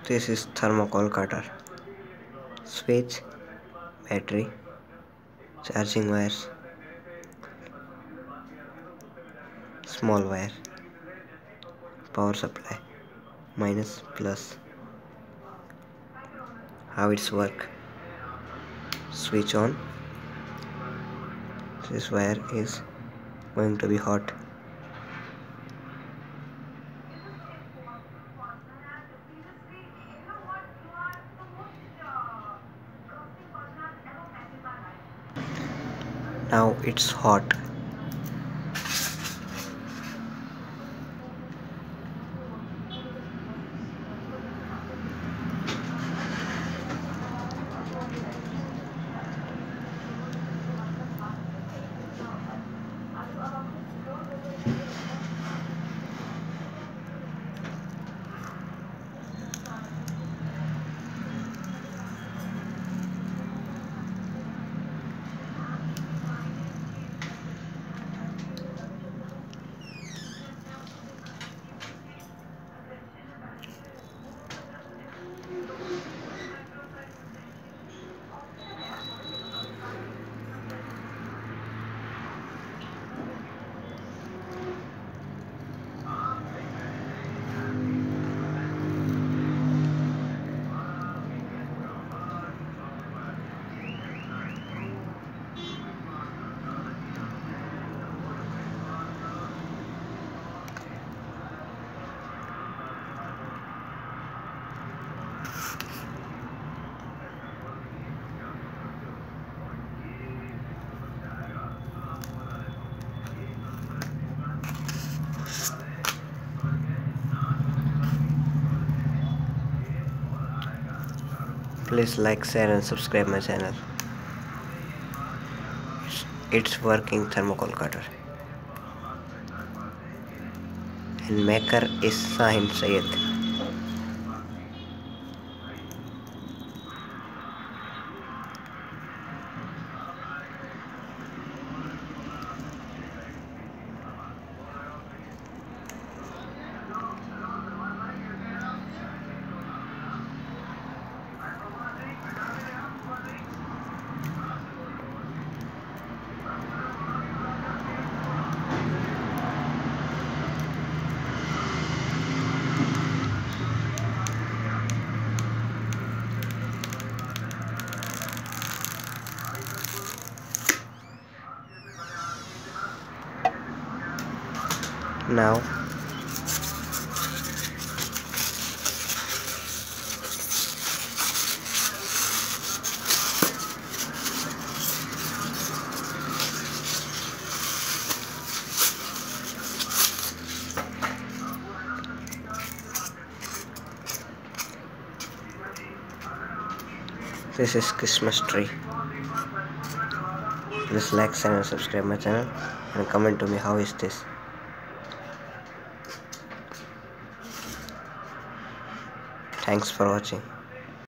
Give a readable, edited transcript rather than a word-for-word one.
This is thermocol cutter. Switch, battery, charging wires, small wire, power supply, minus, plus. How it's work? Switch on. This wire is going to be hot. Now it's hot. Please like, share and subscribe my channel. It's working thermocol cutter. And maker is Shahin Syed. Now this is Christmas tree. Please like, share and subscribe my channel and comment to me how is this. Thanks for watching.